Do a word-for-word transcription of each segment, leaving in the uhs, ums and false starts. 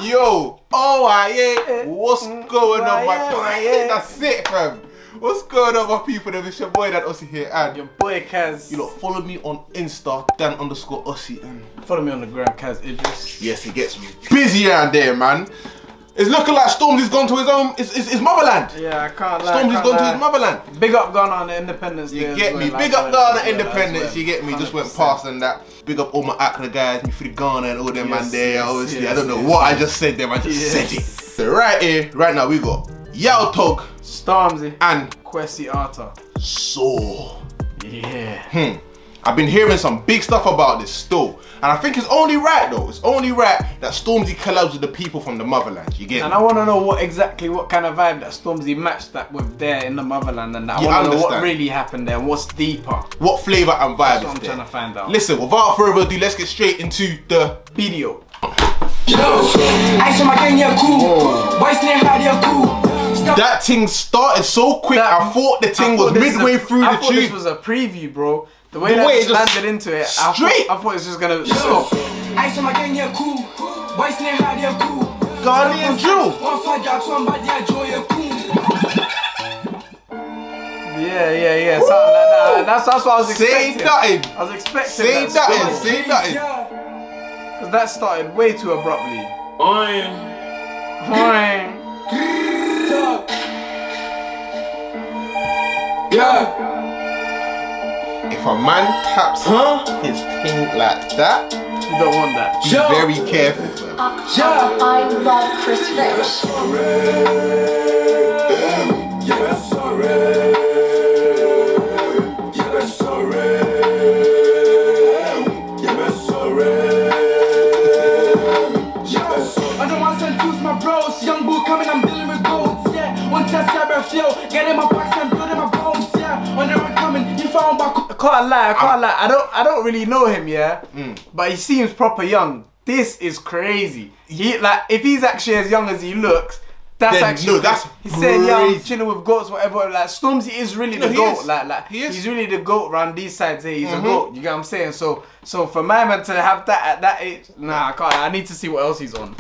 Yo, oh, I yeah. What's going on, my boy? That's it, fam. What's going on, my people? It's your boy, that Ossie here, and your boy Kaz. You lot follow me on Insta, Dan underscore Ossie, and follow me on the gram, Kaz Idris. Yes, he gets me busy around there, man. It's looking like Stormzy's gone to his own, his, his, his motherland. Yeah, I can't lie. Stormzy's can't gone lie. to his motherland. Big up Ghana on the Independence Day. You get me. Well, Big like up Ghana well, Independence. well, You get me. one hundred percent. Just went past and that. Big up all my Accra guys, me free Ghana and all them yes, man there. Yes, Obviously, yes, I don't know yes, what yes. I just said there. I just yes. said it. So right here, right now, we got Yaotog, Stormzy, and Kwesi Arthur. So, yeah. Hmm. I've been hearing some big stuff about this still. And I think it's only right though. It's only right that Stormzy collabs with the people from the motherland. You get And me? I want to know what exactly what kind of vibe that Stormzy matched that with there in the motherland, and that. I You want to know what understand. really happened there and what's deeper. What flavour and vibe That's is what I'm there? trying to find out. Listen, without further ado, let's get straight into the video. That thing started so quick, That- I thought the thing I was thought this is midway a- through I the thought this tune. was a preview, bro. The way The that way just it just landed into it, I thought, straight. I thought it was just gonna stop. Ghanaian drill. Yeah, yeah, yeah. Something like that. That's, that's what I was Say expecting. nothing. I was expecting Say that. nothing. Say nothing. Because that started way too abruptly. Yeah. If a man taps Huh? his thing like that, You don't want that. be Yo. very careful, fam. Yeah. I love Chris Rich. I don't want to lose my bros. Young bull coming, I'm dealing with goats. Yeah, one test cyber flow, getting my box and building my bones. Yeah, when they were coming, you found back. I can't lie, I can't lie. I don't I don't really know him, yeah. Mm. But he seems proper young. This is crazy. He like if he's actually as young as he looks, that's Then, actually no, that's he's saying yeah, I'm crazy. chilling with goats, whatever. Like Stormzy is really No, the he goat. is. Like like He is. he's really the goat around these sides here. He's Mhm. a goat. You get what I'm saying? So so for my man to have that at that age, nah, I can't. I need to see what else he's on.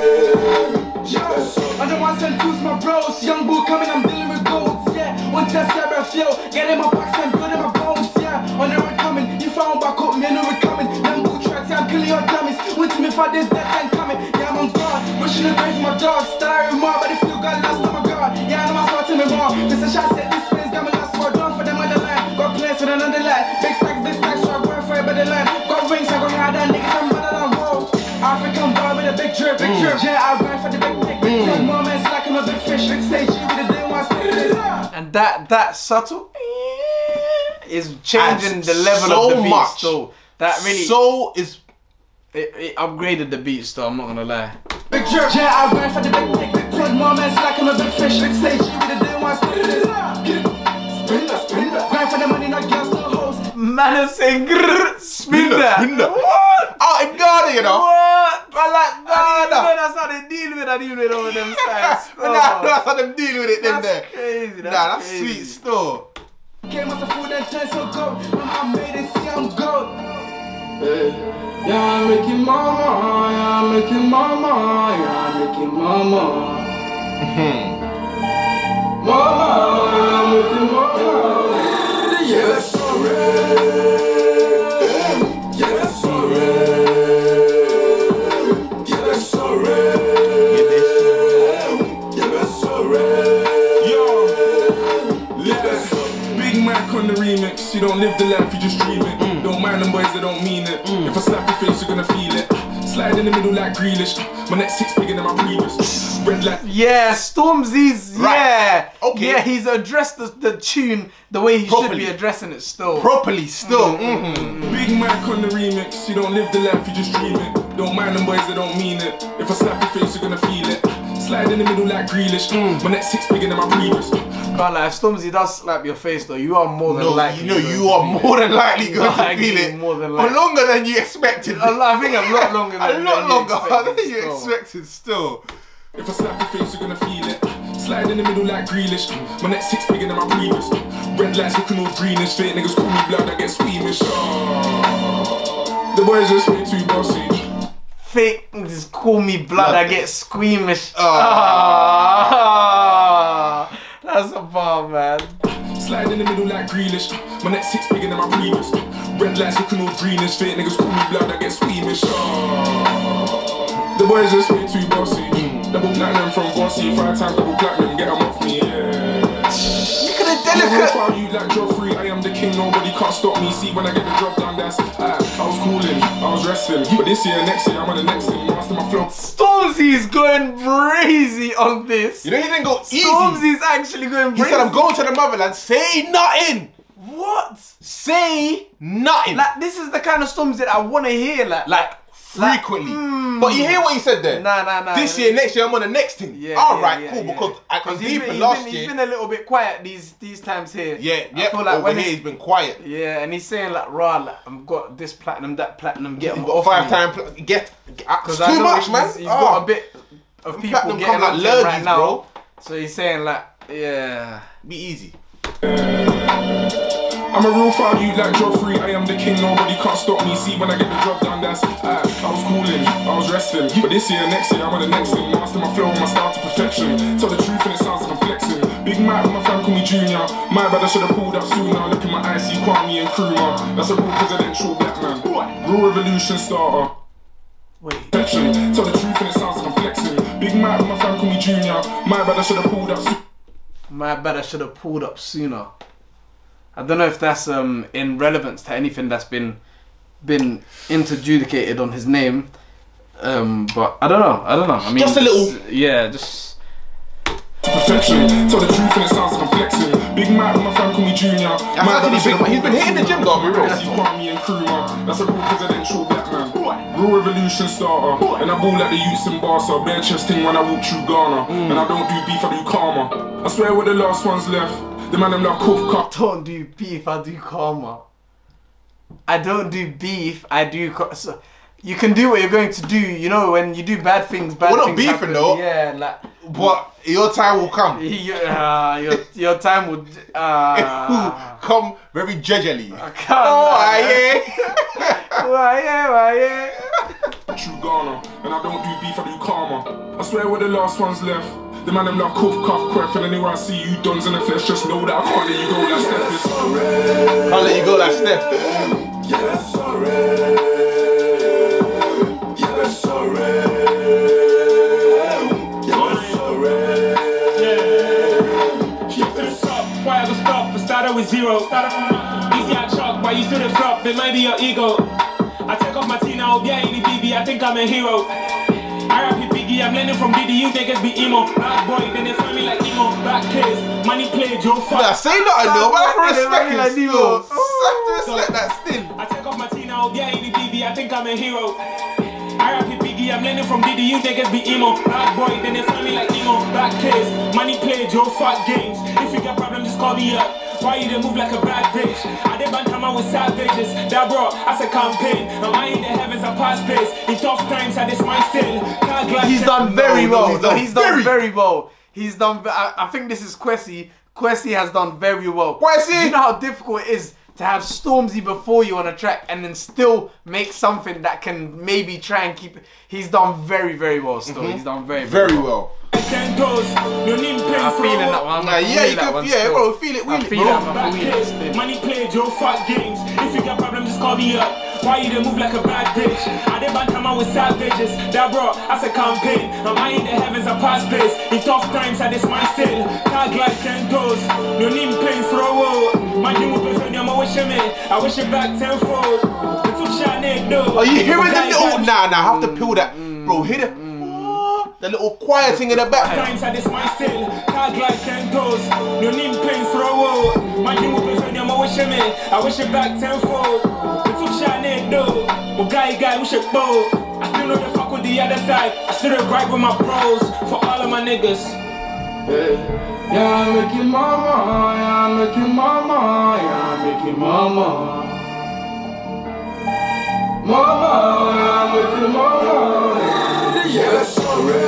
I don't want to lose my bros. Young bull coming, I'm dealing with goats. Yeah, one test cyber flow, getting my box and building my bones. Yeah, when they were coming, you found back up, me know we're coming. Young bull tracks, yeah, I'm killing your dummies. Went to me for this death and coming. Yeah, I'm on guard, wishing the grave for my dogs. Starry more, but if you got lost, oh my god. Yeah, I know my to me more. This a shot said this place got me lost for done for them other line. Got plans for another line. Big stacks, big stacks, so I'm going for a better line. Got rings, I go hard on niggas, I'm better than roll. African bar with a big drip, big drip. Yeah, I'm going for the big dick. Big dick moments like I'm a big fish. Big stage, G with the day one stick. And that that subtle is changing Adds the level so of the beat. much. So that really So is it, it upgraded the beats. Though I'm not gonna lie. Big drip. Yeah, I'm going for the big dick. Big dick moments like I'm a big fish. Big stage, G with the day one stick. Spin that, spin that. Grind for the money, not girls, no hoes. Man is saying grrr, spin that. Spin that. What? out in Ghana, you know. What? I like I didn't Ghana. know that's how they deal with it. I didn't know over them sides. Nah, nah, that's how them deal with it, them That's there. crazy. That's Nah, that's crazy. sweet still. Came out the food and turn so gold. Mama, I made it, see I'm gold. Yeah, I'm making mama, yeah, I'm making mama, yeah, I'm making mama. Mama, yeah, I'm making mama. Yeah, sorry. Yeah, sorry. Yeah, sorry. Yeah, sorry. Yo, yeah. Big Mac on the remix. You don't live the life, you just dream it. Mm. Don't mind them boys, they don't mean it. Mm. If I slap your face, you're gonna feel it. Slide in the middle like Grealish. My next six bigger than my previous. Red like. Yeah, Stormzy's, Right. yeah. Okay. Yeah, he's addressed the, the tune the way he Properly. should be addressing it still. Properly still. Mm-hmm. Big Mac on the remix. You don't live the life, you just dream it. Don't mind them boys, they don't mean it. If I slap your face, you're gonna feel it. Slide in the middle like Grealish. Mm. My next six bigger than my previous. Can't lie, if Stormzy does slap your face though, you are more than No, likely. you know going you to are feel more it. than likely going to Likely, feel it more than for likely. longer than you expected. A lot- I think a lot longer than a lot than longer you than you still. expected still. If I slap your face, you're gonna feel it. Slide in the middle like Grealish. My next six bigger than my previous. Red lights looking all greenish. Fake niggas call me blood, I get squeamish. Oh. The boys just way too bossy. Fake, just call me blood, I get squeamish. Oh. Ah, that's a bar, man. Slide in the middle like Grealish. My next six bigger than my previous. Red lights looking all greenish. Fake niggas call me blood, I get squeamish. Oh. The boys just way too bossy. Mm. Double platinum from Bossy. Five times double platinum, get them off me, yeah. Look at the delicate. I'm you like Joffrey, I am the king, nobody can't stop me. See when I get the job done, that's uh, I was cooling, I was resting. But this year, next year, I'm on the next thing. Master my flow. Stormzy is going crazy on this. You know he didn't go easy. Stormzy's actually going He crazy. said, I'm going to the motherland, say nothing. What? Say nothing. Like, this is the kind of Stormzy that I want to hear. Like, Like, frequently. Like, mm, but you hear what he said there? Nah, nah, nah. This year, next year, I'm on the next thing. Yeah, All yeah, right, yeah, cool. yeah. Because I can he's deep been, he's last been, year. he's been a little bit quiet these these times here. Yeah, I yeah. feel like Over when here, it's- he's been quiet. Yeah, and he's saying like, rah, like, I've got this platinum, that platinum, get He's him got off five me. time. Pl- get. It's I too know much, he's, man. He's Oh. got a bit of people Platinum getting come like on to him lurgies, right now. bro. So he's saying like, yeah. Be easy. I'm a real foul, you like Joffrey, I am the king, nobody can't stop me. See when I get the job done, that's uh, I was cooling, I was resting. But this year, next year, I'm on the next thing. Master my flow, my style to perfection. Tell the truth and it sounds like I'm flexing. Big Mac, my fam call me Junior. My bad, I should have pulled up sooner. Look in my eyes, see Kwame and Nkrumah. That's a real presidential black man. Real revolution starter. Wait. Perfection. Tell the truth and it sounds like I'm flexing. Big Mac, my fam call me Junior. My bad, I should have pulled up sooner. My bad, I should have pulled up sooner. I don't know if that's um in relevance to anything that's been been interjudicated on his name. Um, but I don't know. I don't know. I mean, Just a little- Yeah, just. Perfection. Tell the truth and it sounds like I'm flexing. Big Mac, my fam call me Junior. That's actually big, man. He's been hitting the gym, though, be real. That's Kwame and Nkrumah. That's a real presidential black man. Real revolution starter. And I ball like the youths in Barca. Bare chest thing when I walk through Ghana. And I don't do beef, I do karma. I swear we're the last ones left. The man them love cuff cup. Don't do beef, I do karma. I don't do beef, I do karma. So, you can do what you're going to do, you know, when you do bad things, bad We're not things beefing, happen. though. Yeah, like, But your time will come. you, uh, your, your time would, uh, Come very gingerly. I can't, Oh, man. yeah. Why, yeah, why, yeah. True Ghana. And I don't do beef, I do karma. I swear we're the last ones left. The man them love cuff cuff crap. And anywhere I see you dons in the flesh, just know that I can't let you go like Steph is. I'll let you go like Steph. Yes, sorry. Yes, sorry. Yes, sorry. Straight to the top, why ever stop? I started with zero. Started from easy I chalk, but you still the flop. It might be your ego. I take off my T now, yeah, any B B. I think I'm a hero. I rap it Biggie, I'm learning from Diddy. You niggas be emo. Bad boy, then they find me like emo. Back kids, money play, Joe fuck. Nah, say nothing though, but I can respect Like him still. Nemo. I have to respect that still. I take off my T now, yeah, any B B. I think I'm a hero. I rap it Biggie, I'm learning from Diddy. You niggas be emo. Bad boy, then they find me like emo. Back kids, money play, Joe fuck games. If you got problem, just call me up. Why you didn't move like a bad bitch? I did bantama with savages. That bro, as a campaign. Am I in the heavens? I pass space. In tough times, I this my still. He's done very No, no, well. he's No, done he's done very- very well. He's done. ve- I, I think this is Kwesi. Kwesi has done very well. Kwesi! Do you know how difficult it is to have Stormzy before you on a track and then still make something that can maybe try and keep. He's done very, very well. Still, he's done very, Very well. I'm feeling that one. I'm Nah, yeah, you that can, one yeah, still. bro, feel it, I wheel it, feel bro. that, I'm feeling it still. Money play, Joe fuck games. If you got problem, just call me up. Why you didn't move like a bad bitch? I did bantama with savages. That bro, as a campaign. Am I in the heavens? I pass space. In tough times, I this my still. Tag like ten toes. No name pain throw. My new person, I'm a wish me. I wish it back tenfold. It's what y'all need, though. Are you hearing the little? Nah, nah, I have to peel that, bro. Hear the, the little quiet thing in the back. Times I this my still. Tag like ten toes. No name pain throw. My new person, I'm a wish me. I wish it back tenfold. It's what y'all need, though. My guy, guy, wish it bow. I still know the fuck with the other side. I still right with my bros. For all of my niggas. Yeah, make it mama, yeah, make it mama, yeah, make it mama. Mama, yeah, make it mama. Yes, sorry.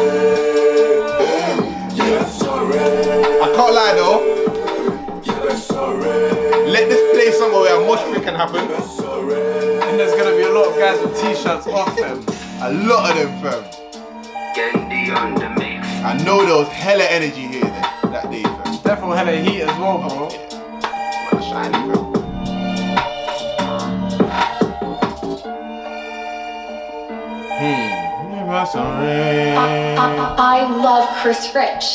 Yes, sorry. I can't lie though. Yes, sorry. Let this play somewhere where a mosh pit can happen. Sorry. And there's gonna be a lot of guys with t-shirts off them. A lot of them, fam. I know there was hella energy here that, that day, fam. Definitely hella heat as well, bro. Man, shiny, fam. Hmm. Never sorry. I, I, I love Chris Rich.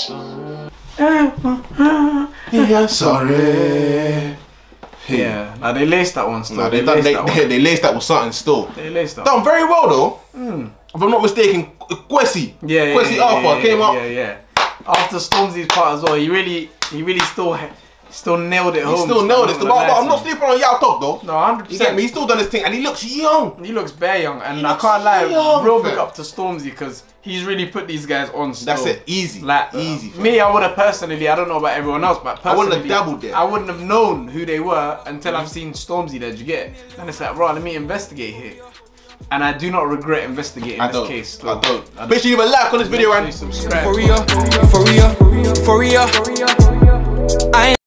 Yeah, sorry. Yeah, nah, they laced that one still. Nah, they, they, done, laced they, that they, one. they laced that with something still. They laced that Done one. very well though. Mm. If I'm not mistaken, Kwesi. Yeah, yeah, Kwesi yeah, Alpha yeah, came yeah, up. Yeah, yeah. After Stormzy's part as well, he really, he really still, still nailed it He home. still nailed it. But, but I'm not sleeping on Yao Top though. No, one hundred You get percent. me? He's still done his thing and he looks young. He looks bare young, and He I looks can't lie, young, real big fam. up to Stormzy because he's really put these guys on. Still. That's it. Easy. Like easy. fam. me, I would have personally, I don't know about everyone else, but personally, I wouldn't have dabbled there. I wouldn't have known who they were until I've seen Stormzy there. Do you get it? Then it's like, right, let me investigate here. And I do not regret investigating I this don't. case. I Still. don't. Make sure you leave a like on this video and Subscribe. For real, for real, for real. I